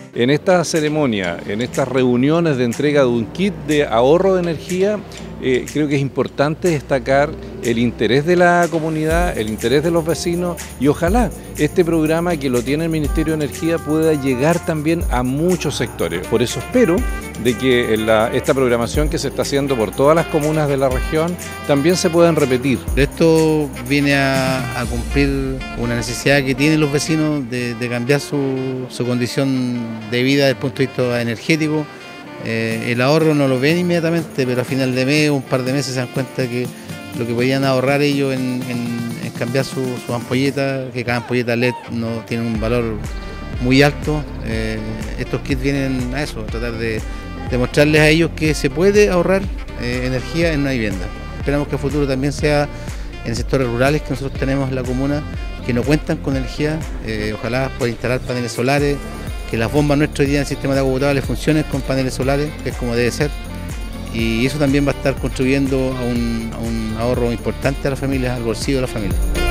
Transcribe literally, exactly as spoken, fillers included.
En esta ceremonia, en estas reuniones de entrega de un kit de ahorro de energía, eh, creo que es importante destacar el interés de la comunidad, el interés de los vecinos y ojalá este programa que lo tiene el Ministerio de Energía pueda llegar también a muchos sectores. Por eso espero de que en la, esta programación que se está haciendo por todas las comunas de la región también se puedan repetir. Esto viene a, a cumplir una necesidad que tienen los vecinos de, de cambiar su, su condición de vida desde el punto de vista energético. Eh, el ahorro no lo ven inmediatamente, pero a final de mes, un par de meses se dan cuenta que lo que podían ahorrar ellos en, en, en cambiar sus su ampolletas, que cada ampolleta L E D no tiene un valor muy alto. Eh, estos kits vienen a eso, a tratar de demostrarles a ellos que se puede ahorrar eh, energía en una vivienda. Esperamos que el futuro también sea en sectores rurales que nosotros tenemos en la comuna, que no cuentan con energía, eh, ojalá puedan instalar paneles solares, que las bombas nuestros hoy día en el sistema de agua potable funcionen con paneles solares, que es como debe ser, y eso también va a estar contribuyendo a un, a un ahorro importante a las familias, al bolsillo de las familias.